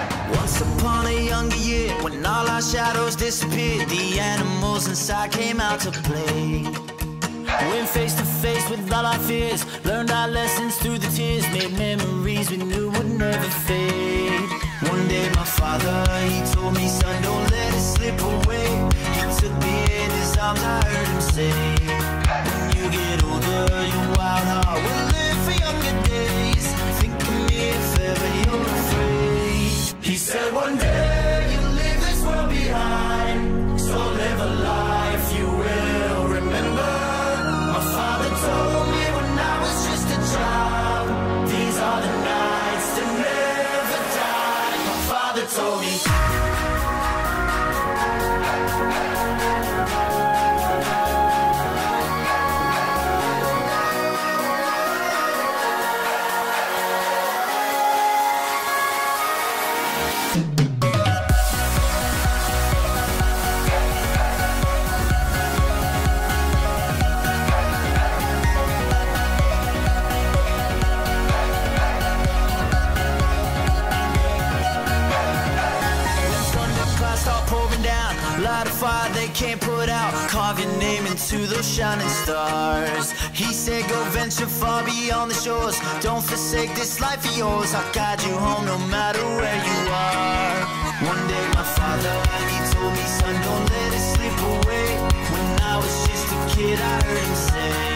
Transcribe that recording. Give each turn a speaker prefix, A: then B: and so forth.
A: Once upon a younger year, when all our shadows disappeared, the animals inside came out to play. Went face to face with all our fears, learned our lessons through the tears, made memories we knew would never fade. One day my father, he told me, son, don't let it slip away. He took me in his arms, I heard him say, when you get older, your wild heart will live for younger days. Think of me if ever you're afraid. He said one day you'll leave this world behind, so live a life you will remember. My father told me when I was just a child, these are the nights that never die. My father told me. Light a fire they can't put out, carve your name into those shining stars. He said go venture far beyond the shores, don't forsake this life of yours. I'll guide you home no matter where you are. One day my father, he told me, son, don't let it slip away. When I was just a kid I heard him say,